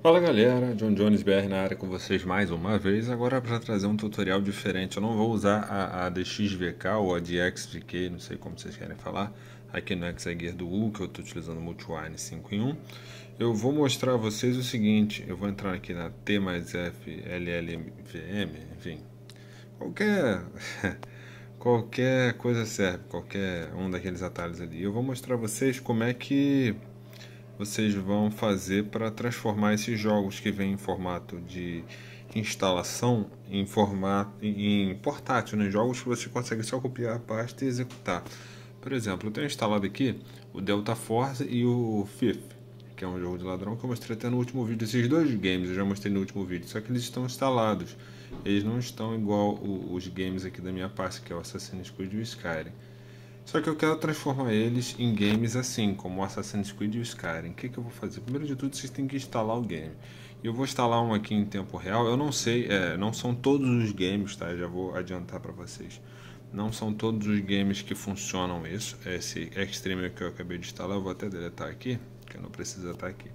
Fala galera, John Jones BR na área com vocês mais uma vez, agora para trazer um tutorial diferente. Eu não vou usar a DXVK ou a DXVK, não sei como vocês querem falar, aqui no Exagear do U, que eu estou utilizando o Multiwine 5 em 1. Eu vou mostrar a vocês o seguinte, eu vou entrar aqui na T mais F LLVM, enfim, qualquer, qualquer coisa serve, qualquer um daqueles atalhos ali. Eu vou mostrar a vocês como é que vocês vão fazer para transformar esses jogos que vêm em formato de instalação em portátil, né? Jogos que você consegue só copiar a pasta e executar. Por exemplo, eu tenho instalado aqui o Delta Force e o Thief, que é um jogo de ladrão que eu mostrei até no último vídeo. Esses dois games eu já mostrei no último vídeo, só que eles estão instalados. Eles não estão igual os games aqui da minha pasta, que é o Assassin's Creed e o Skyrim. Só que eu quero transformar eles em games assim, como o Assassin's Creed e o Skyrim. O que eu vou fazer? Primeiro de tudo, vocês têm que instalar o game. Eu vou instalar um aqui em tempo real. Eu não sei, não são todos os games, tá? Eu já vou adiantar para vocês. Não são todos os games que funcionam isso. Esse Extreme que eu acabei de instalar, eu vou até deletar aqui, que eu não preciso estar aqui.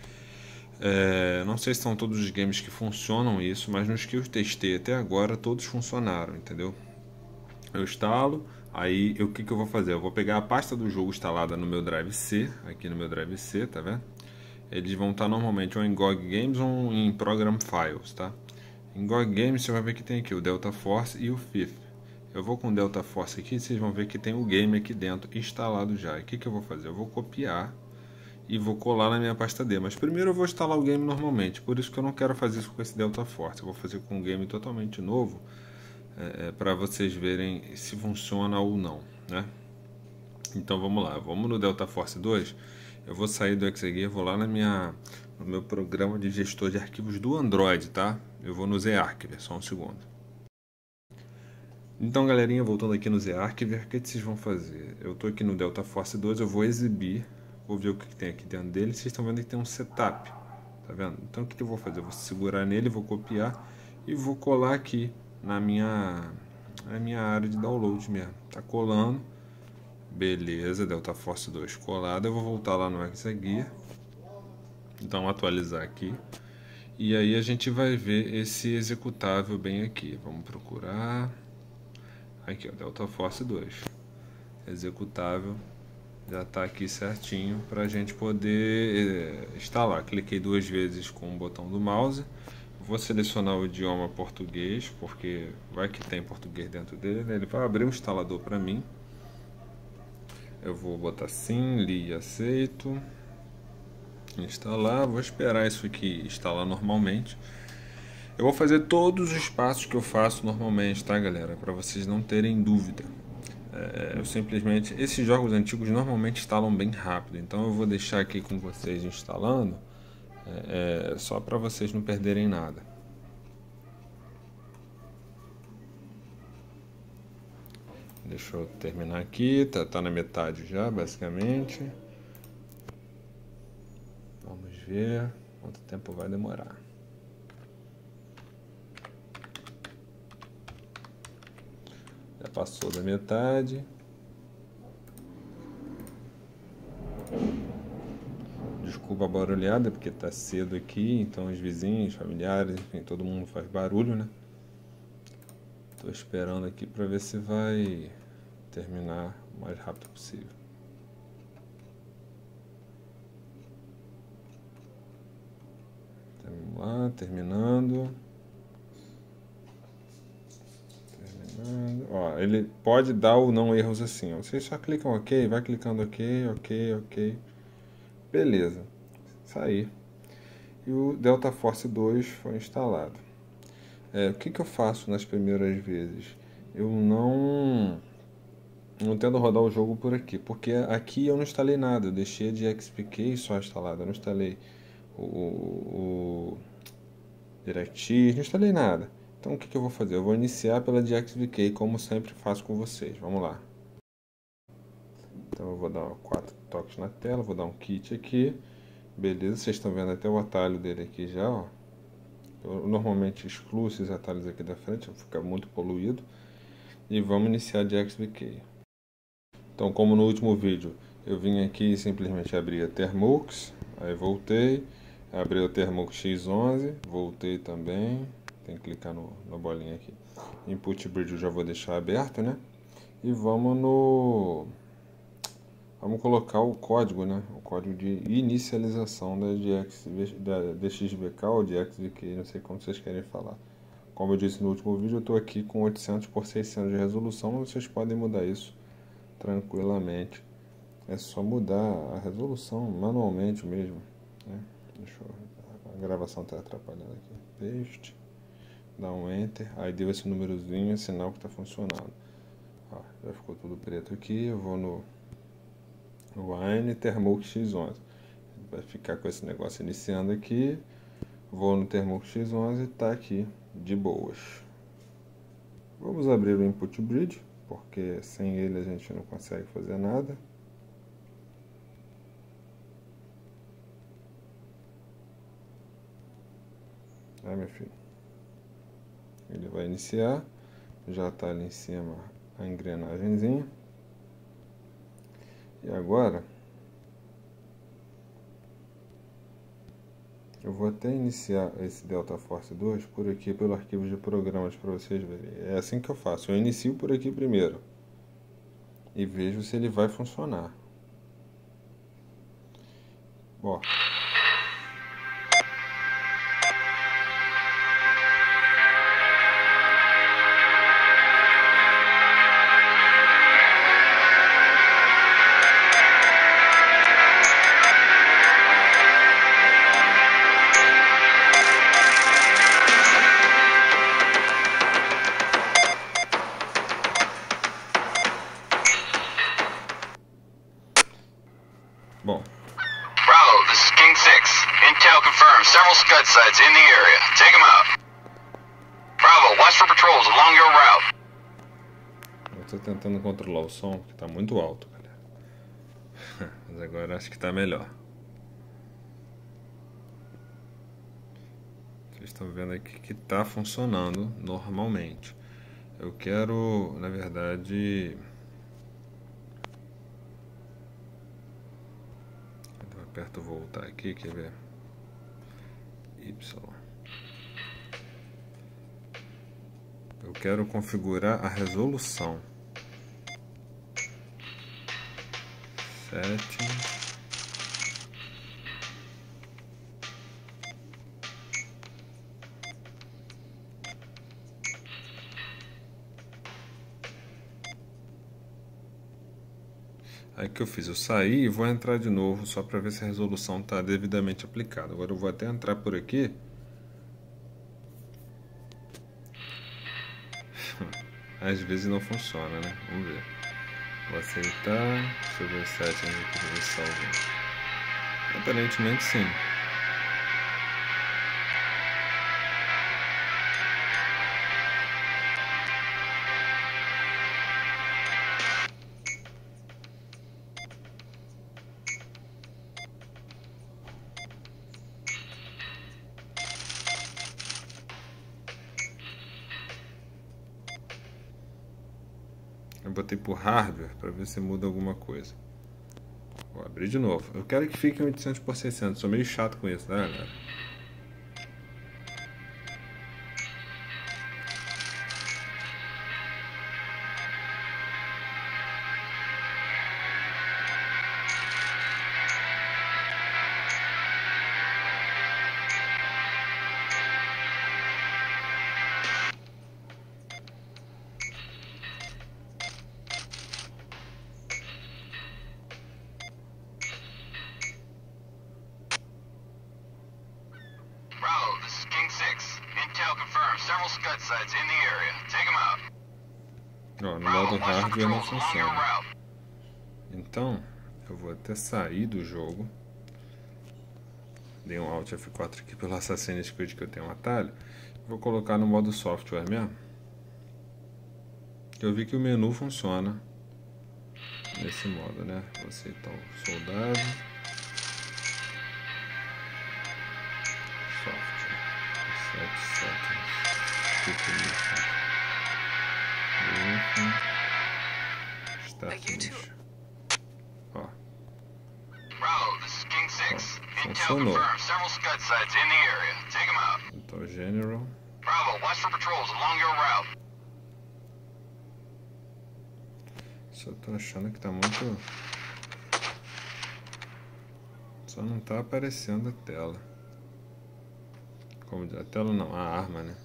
Não sei se são todos os games que funcionam isso, mas nos que eu testei até agora, todos funcionaram, entendeu? Eu instalo, aí o que eu vou fazer? Eu vou pegar a pasta do jogo instalada no meu Drive C, aqui no meu Drive C, tá vendo? Eles vão estar normalmente ou em GOG Games ou em Program Files, tá? Em GOG Games você vai ver que tem aqui o Delta Force e o Thief. Eu vou com o Delta Force aqui, vocês vão ver que tem o game aqui dentro instalado já. E o que eu vou fazer? Eu vou copiar e vou colar na minha pasta D. Mas primeiro eu vou instalar o game normalmente, por isso que eu não quero fazer isso com esse Delta Force. Eu vou fazer com um game totalmente novo, para vocês verem se funciona ou não, né? Então vamos lá, vamos no Delta Force 2. Eu vou sair do Exagear, vou lá no meu programa de gestor de arquivos do Android, tá? Eu vou no ZArchiver, só um segundo. Então galerinha, voltando aqui no ZArchiver, o que vocês vão fazer? Eu tô aqui no Delta Force 2, eu vou exibir, vou ver o que tem aqui dentro dele. Vocês estão vendo que tem um setup, tá vendo? Então o que eu vou fazer? Eu vou segurar nele, vou copiar e vou colar aqui na minha área de download mesmo. Tá colando. Beleza, Delta Force 2 colado. Eu vou voltar lá no Exagear. Então atualizar aqui. E aí a gente vai ver esse executável bem aqui. Vamos procurar. Aqui, ó, Delta Force 2. Executável. Já está aqui certinho para a gente poder instalar. Cliquei duas vezes com o botão do mouse. Vou selecionar o idioma português, porque vai que tem português dentro dele, né? Ele vai abrir um instalador para mim. Eu vou botar sim, li e aceito. Instalar, vou esperar isso aqui instalar normalmente. Eu vou fazer todos os passos que eu faço normalmente, tá galera? Para vocês não terem dúvida. Eu simplesmente, esses jogos antigos normalmente instalam bem rápido, então eu vou deixar aqui com vocês instalando, só para vocês não perderem nada. Deixa eu terminar aqui, tá na metade já, basicamente. Vamos ver quanto tempo vai demorar. Já passou da metade. Desculpa a barulhada, porque tá cedo aqui, então os vizinhos, familiares, enfim, todo mundo faz barulho, né? Tô esperando aqui para ver se vai terminar o mais rápido possível. Vamos lá, terminando. Ó, ele pode dar ou não erros assim, ó. Vocês só clicam OK, vai clicando OK, OK, OK. Beleza, sair. E o Delta Force 2 foi instalado. O que eu faço nas primeiras vezes? Eu não tento rodar o jogo por aqui, porque aqui eu não instalei nada, eu deixei a DXVK só instalada, eu não instalei o DirectX, não instalei nada. Então o que eu vou fazer? Eu vou iniciar pela DXVK, como sempre faço com vocês. Vamos lá. Então eu vou dar 4 toques na tela, vou dar um kit aqui. Beleza, vocês estão vendo até o atalho dele aqui já, ó. Eu normalmente excluo esses atalhos aqui da frente, vai ficar muito poluído. E vamos iniciar de XVK. Então, como no último vídeo, eu vim aqui e simplesmente abri a Thermux, aí voltei, Abri o Thermux X11, voltei também. Tem que clicar na bolinha aqui. Input Bridge eu já vou deixar aberto, né? E vamos colocar o código, né? O código de inicialização da DXVK ou DXVK, não sei como vocês querem falar. Como eu disse no último vídeo, eu estou aqui com 800 por 600 de resolução, mas vocês podem mudar isso tranquilamente. É só mudar a resolução manualmente mesmo, né? A gravação está atrapalhando aqui. Paste, dá um Enter, aí deu esse númerozinho, é sinal que está funcionando. Ó, já ficou tudo preto aqui, eu vou no Wine Thermux X11. Vai ficar com esse negócio iniciando aqui. Vou no Thermux X11 e está aqui de boas. Vamos abrir o Input Bridge, porque sem ele a gente não consegue fazer nada. Meu filho, ele vai iniciar, já está ali em cima a engrenagemzinha. E agora eu vou até iniciar esse Delta Force 2 por aqui pelo arquivo de programas para vocês verem. É assim que eu faço, eu inicio por aqui primeiro e vejo se ele vai funcionar. Ó. Bom. Bravo, this is King 6. Intel confirms several Scud sites in the area. Take them out. Bravo, watch for patrols along your route. Eu tô tentando controlar o som, que tá muito alto, galera. Mas agora acho que tá melhor. Vocês estão vendo aqui que tá funcionando normalmente. Eu quero, na verdade... Aperto voltar aqui, quer ver? Y. Eu quero configurar a resolução. Settings. Aí que eu fiz, eu saí e vou entrar de novo só para ver se a resolução está devidamente aplicada. Agora eu vou até entrar por aqui. Às vezes não funciona, né? Vamos ver. Vou aceitar. Deixa eu ver os settings aqui para ver se salva. Aparentemente sim. Eu botei por hardware para ver se muda alguma coisa. Vou abrir de novo. Eu quero que fique em 800 por 600. Sou meio chato com isso, né, galera? Several Scud sites in the area. Take them out. Ó, no modo hardware não funciona. Então, eu vou até sair do jogo. Dei um Alt F4 aqui pelo Assassin's Creed que eu tenho um atalho. Vou colocar no modo software mesmo. Eu vi que o menu funciona nesse modo, né? Vou aceitar o soldado. Software. Settings. Start mission. Ó. Funcionou. confirmed several Scud sites in the area. Take them out. Então, General. Bravo, watch for patrols along your route. Só tô achando que tá muito... Só não tá aparecendo a tela. Como diz, a tela não, a arma, né?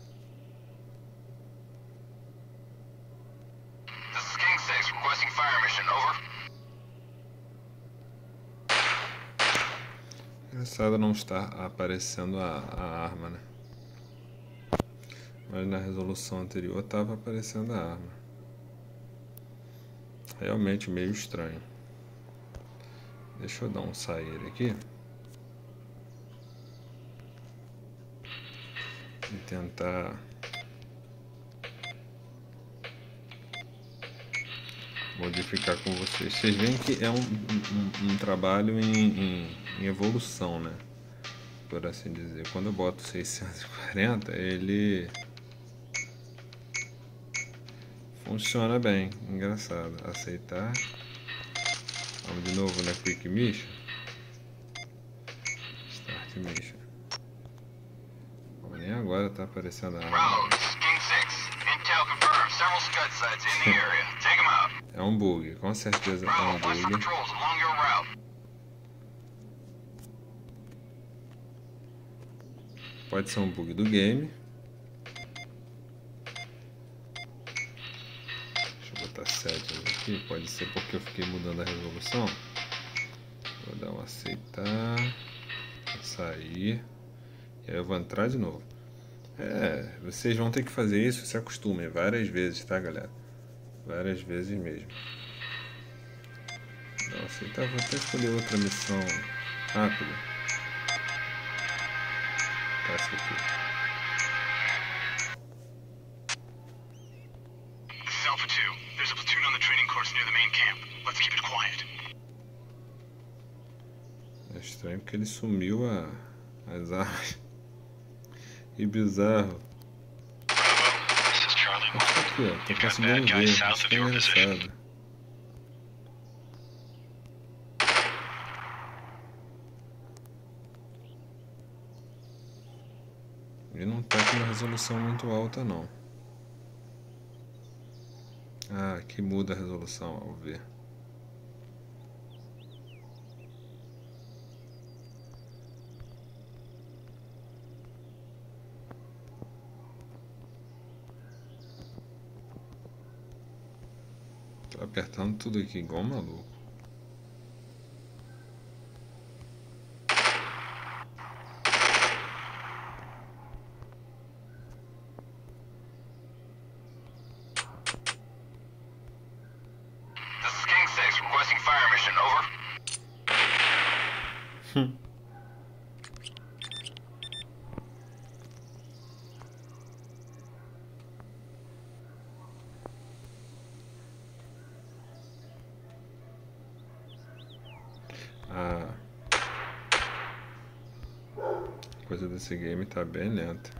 This is King 6 requesting fire mission, over. Engraçado não estar aparecendo a arma, né? Mas na resolução anterior estava aparecendo a arma. Realmente meio estranho. Deixa eu dar um sair aqui. E tentar modificar com vocês. Vocês veem que é um trabalho em evolução, né? Por assim dizer. Quando eu boto 640, ele funciona bem. Engraçado. Aceitar. Vamos de novo na Quick Mission. Start Mission. Bom, nem agora tá aparecendo a arma. Bravo, this is King 6. Intel confirmed several Scud sites in the area. Take them out. É um bug, com certeza é um Bravo, watch for bug. patrols along your route. Pode ser um bug do game. Deixa eu botar 7 aqui. Pode ser porque eu fiquei mudando a resolução. Vou dar um aceitar. Sair. E aí eu vou entrar de novo. Vocês vão ter que fazer isso, se acostumem várias vezes, tá, galera? Várias vezes mesmo. Não aceitar, vou até escolher outra missão rápida. Essa aqui. This is Alpha 2. There's a platoon on the training course near the main camp. Let's keep it quiet. É estranho porque ele sumiu as armas. Que bizarro. This is Charlie 1. Aqui, ó, tô conseguindo ver. Isso que é engraçado. Ele não tá com uma resolução muito alta, não. Ah, aqui muda a resolução ao ver. Tô apertando tudo aqui igual um maluco. This is King 6 requesting fire mission, over. A coisa desse game tá bem lenta.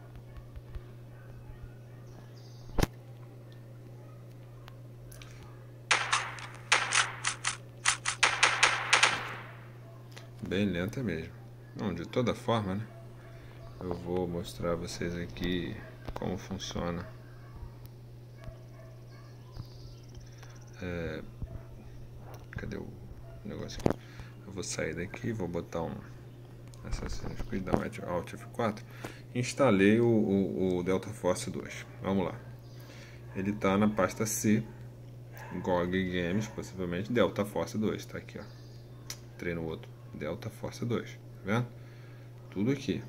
Bem lenta mesmo. Não, de toda forma, né? Eu vou mostrar a vocês aqui como funciona. Cadê o negócio aqui? Eu vou sair daqui, vou botar um Assassin's Creed, dar um Alt F4. Instalei o Delta Force 2. Vamos lá. Ele tá na pasta C, GOG Games, possivelmente Delta Force 2. Tá aqui, ó. Entrei no outro. Delta Force 2. Tá vendo? Tudo aqui.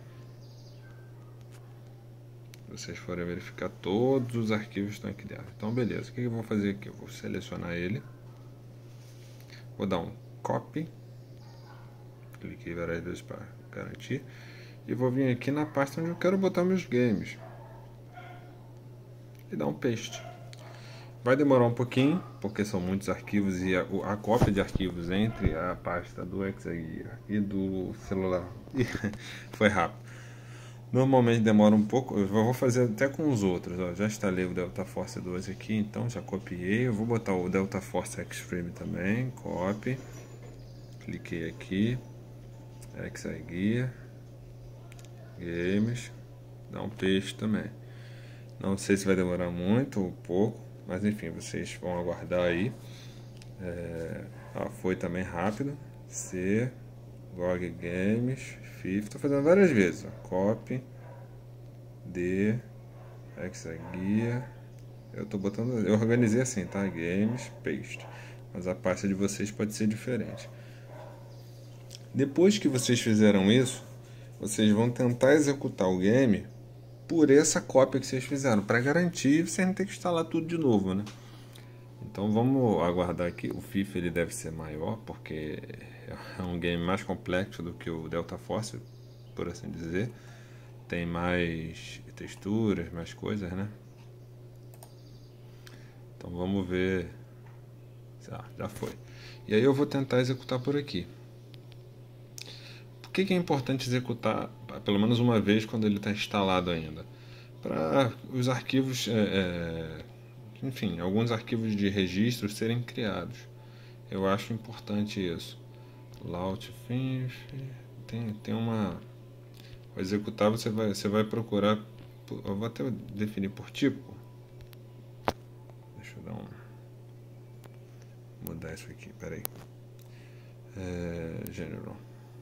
Se vocês forem verificar, todos os arquivos estão aqui dentro. Então, beleza. O que eu vou fazer aqui? Eu vou selecionar ele. Vou dar um copy. Cliquei várias vezes para garantir. E vou vir aqui na pasta onde eu quero botar meus games. E dar um paste. Vai demorar um pouquinho, porque são muitos arquivos e a cópia de arquivos entre a pasta do Exagear e do celular foi rápido. Normalmente demora um pouco, eu vou fazer até com os outros. Ó. Já instalei o Delta Force 2 aqui, então já copiei. Eu vou botar o Delta Force Extreme também, copy. Cliquei aqui, Exegear, Games, dá um paste também. Não sei se vai demorar muito ou pouco, mas enfim, vocês vão aguardar aí. Foi também rápido. C, GOG Games, FIF, estou fazendo várias vezes. Copy, D, Exegear. Eu organizei assim, tá? Games, paste. Mas a pasta de vocês pode ser diferente. Depois que vocês fizeram isso, vocês vão tentar executar o game por essa cópia que vocês fizeram, para garantir vocês não ter que instalar tudo de novo, né? Então vamos aguardar aqui. O FIFA ele deve ser maior, porque é um game mais complexo do que o Delta Force, por assim dizer. Tem mais texturas, mais coisas, né? Então vamos ver. Já foi. E aí eu vou tentar executar por aqui. Por que é importante executar pelo menos uma vez quando ele está instalado ainda? Para os arquivos, enfim, alguns arquivos de registro serem criados. Eu acho importante isso. Launch Finish, tem uma... Ao executar você vai procurar, eu vou até definir por tipo. Deixa eu mudar isso aqui, peraí. General.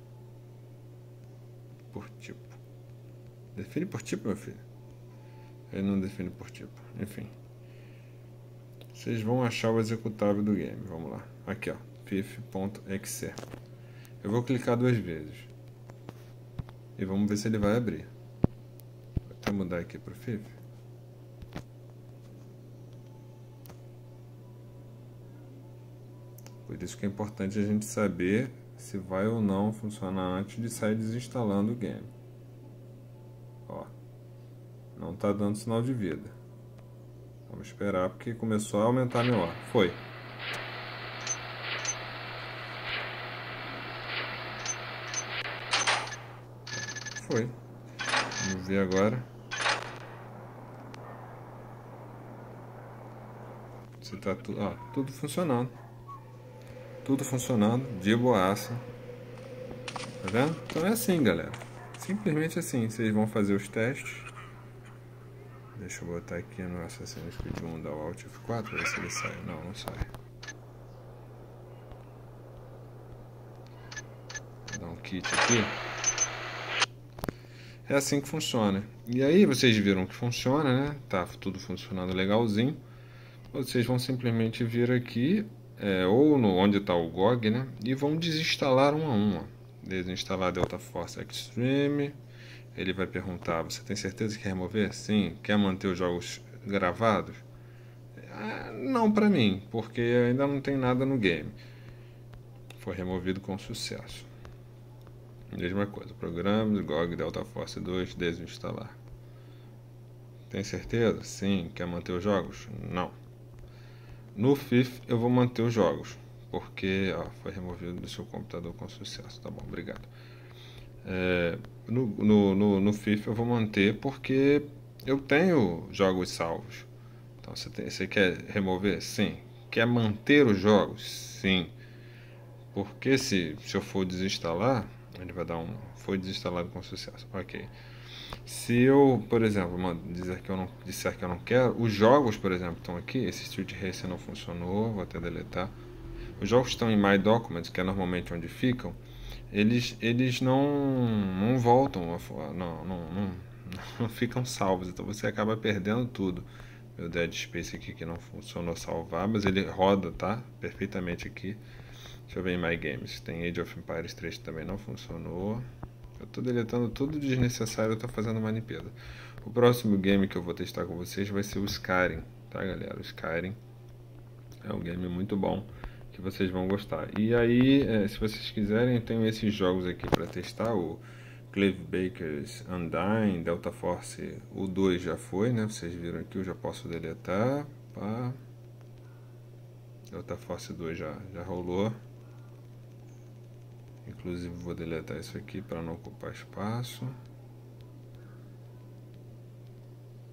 Por tipo. Define por tipo, meu filho. Ele não define por tipo. Enfim. Vocês vão achar o executável do game. Vamos lá. Aqui, ó. fif.exe. Eu vou clicar 2 vezes. E vamos ver se ele vai abrir. Vou até mudar aqui para o FIF. Por isso que é importante a gente saber se vai ou não funcionar antes de sair desinstalando o game. Ó, não está dando sinal de vida. Vamos esperar porque começou a aumentar meu ar. Foi. Foi. Vamos ver agora. Se tá tudo funcionando. Tudo funcionando de boaça. Tá vendo? Então é assim, galera. Simplesmente assim. Vocês vão fazer os testes. Deixa eu botar aqui no Assassin's Creed 1 da Alt F4, ver se ele sai. Não sai. Vou dar um kit aqui. É assim que funciona. E aí vocês viram que funciona, né? Tá tudo funcionando legalzinho. Vocês vão simplesmente vir aqui, ou onde está o GOG, né? E vão desinstalar um a um. Ó. Desinstalar Delta Force Extreme. Ele vai perguntar, você tem certeza que quer remover? Sim. Quer manter os jogos gravados? Não para mim, porque ainda não tem nada no game. Foi removido com sucesso. Mesma coisa, programas, GOG Delta Force 2, desinstalar. Tem certeza? Sim. Quer manter os jogos? Não. No FIF eu vou manter os jogos, porque foi removido do seu computador com sucesso. Tá bom, obrigado. No FIF eu vou manter porque eu tenho jogos salvos. Então você quer remover? Sim. Quer manter os jogos? Sim. Porque se eu for desinstalar, ele vai dar foi desinstalado com sucesso. Ok. Se eu, por exemplo, disser que eu não quero, os jogos, por exemplo, estão aqui. Esse Street Racer não funcionou, vou até deletar. Os jogos que estão em My Documents, que é normalmente onde ficam, eles não voltam, não ficam salvos. Então você acaba perdendo tudo. Meu Dead Space aqui que não funcionou salvar, mas ele roda, tá? Perfeitamente aqui. Deixa eu ver em My Games. Tem Age of Empires 3 que também não funcionou. Eu tô deletando tudo desnecessário, eu tô fazendo uma limpeza. O próximo game que eu vou testar com vocês vai ser o Skyrim, tá, galera? O Skyrim é um game muito bom que vocês vão gostar. E aí, se vocês quiserem, eu tenho esses jogos aqui para testar. O Clive Baker's Undying, Delta Force, o 2 já foi, né? Vocês viram aqui, eu já posso deletar. Pá. Delta Force 2 já rolou. Inclusive vou deletar isso aqui para não ocupar espaço.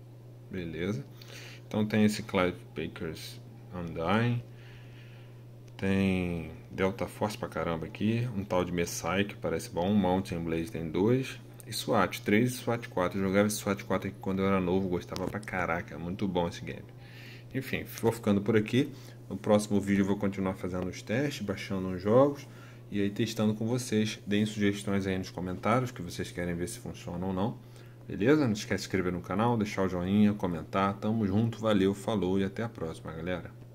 Beleza. Então tem esse Clive Baker's Undying. Tem Delta Force pra caramba aqui, um tal de Messiah que parece bom, Mountain Blaze tem 2, e SWAT 3 e SWAT 4. Eu jogava esse SWAT 4 aqui quando eu era novo, gostava pra caraca, muito bom esse game. Enfim, vou ficando por aqui. No próximo vídeo eu vou continuar fazendo os testes, baixando os jogos e aí testando com vocês. Deem sugestões aí nos comentários que vocês querem ver se funciona ou não. Beleza? Não esquece de se inscrever no canal, deixar o joinha, comentar. Tamo junto, valeu, falou e até a próxima, galera.